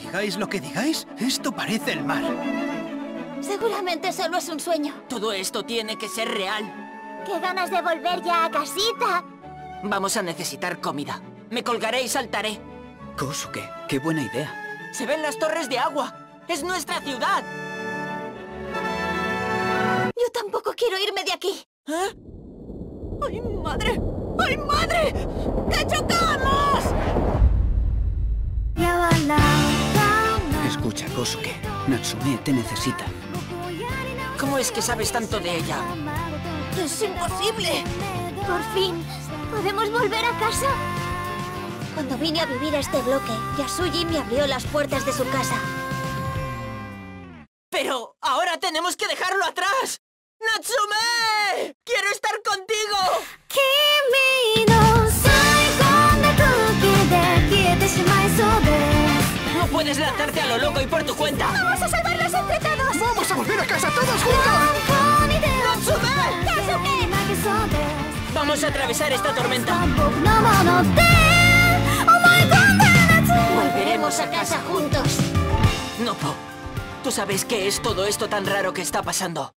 Digáis lo que digáis, esto parece el mar. Seguramente solo es un sueño. Todo esto tiene que ser real. ¡Qué ganas de volver ya a casita! Vamos a necesitar comida. Me colgaré y saltaré. Kosuke, qué buena idea. ¡Se ven las torres de agua! ¡Es nuestra ciudad! Yo tampoco quiero irme de aquí. ¿Eh? ¡Ay, madre! ¡Ay, madre! ¡Que chocamos! Escucha, Kosuke. Natsume te necesita. ¿Cómo es que sabes tanto de ella? ¡Es imposible! Por fin, ¿podemos volver a casa? Cuando vine a vivir a este bloque, Yasuji me abrió las puertas de su casa. ¡Pero ahora tenemos que dejarlo atrás! ¡Natsume! ¡Quiero estar contigo! ¡No puedes lanzarte a lo loco y por tu cuenta! ¡Vamos a salvarlos entre todos! ¡Vamos a volver a casa todos juntos! ¡Natsume! ¡Yasuke! ¡Vamos a atravesar esta tormenta! Volveremos a casa juntos. No, Po. Tú sabes qué es todo esto tan raro que está pasando.